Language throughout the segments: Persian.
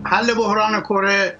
حل بحران کره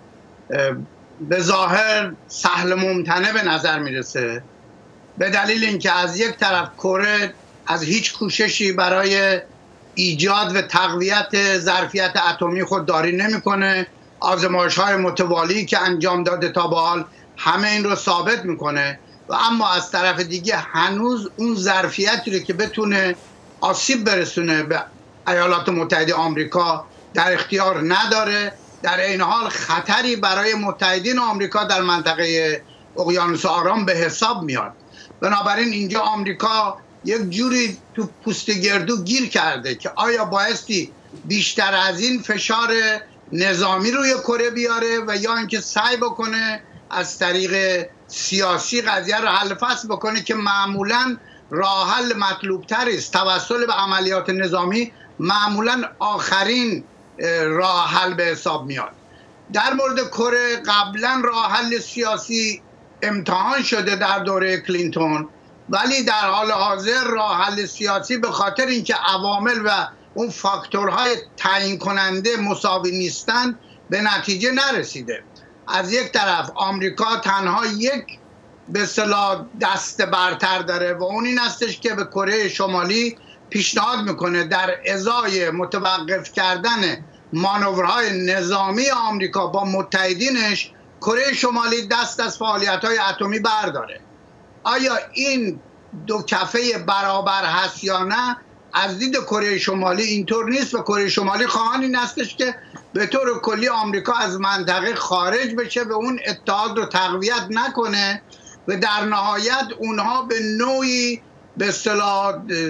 به ظاهر سهل ممتنع به نظر میرسه، به دلیل اینکه از یک طرف کره از هیچ کوششی برای ایجاد و تقویت ظرفیت اتمی خودداری نمیکنه. آزمایش‌های متوالی که انجام داده تا به حال همه این رو ثابت میکنه و اما از طرف دیگه هنوز اون ظرفیتی رو که بتونه آسیب برسونه به ایالات متحده آمریکا در اختیار نداره. در این حال خطری برای متحدین آمریکا در منطقه اقیانوس آرام به حساب میاد. بنابراین اینجا آمریکا یک جوری تو پوست گردو گیر کرده که آیا بایستی بیشتر از این فشار نظامی روی کره بیاره و یا اینکه سعی بکنه از طریق سیاسی قضیه رو حل فصل بکنه که معمولا راه حل مطلوب تری است. توسل به عملیات نظامی معمولا آخرین راه حل به حساب میاد. در مورد کره قبلا راه حل سیاسی امتحان شده در دوره کلینتون، ولی در حال حاضر راه حل سیاسی به خاطر اینکه عوامل و اون فاکتورهای تعیین کننده مساوی نیستند به نتیجه نرسیده. از یک طرف آمریکا تنها یک به اصطلاح دست برتر داره و اون این هستش که به کره شمالی پیشنهاد میکنه در ازای متوقف کردن مانورهای نظامی آمریکا با متحدینش کره شمالی دست از فعالیت‌های اتمی برداره. آیا این دو کفه برابر هست یا نه؟ از دید کره شمالی اینطور نیست و کره شمالی خواهان این هستش که به طور کلی آمریکا از منطقه خارج بشه و اون اتحاد رو تقویت نکنه و در نهایت اونها به نوعی به اصطلاح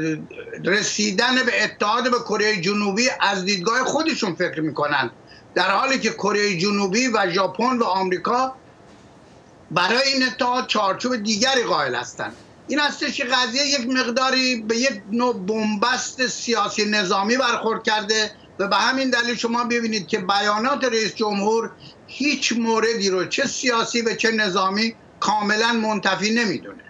رسیدن به اتحاد به کره جنوبی از دیدگاه خودشون فکر میکنن، در حالی که کره جنوبی و ژاپن و آمریکا برای این اتحاد چارچوب دیگری قائل هستند. این هستش که قضیه یک مقداری به یک نوع بنبست سیاسی نظامی برخورد کرده و به همین دلیل شما ببینید که بیانات رئیس جمهور هیچ موردی رو چه سیاسی و چه نظامی کاملا منتفی نمیدونه.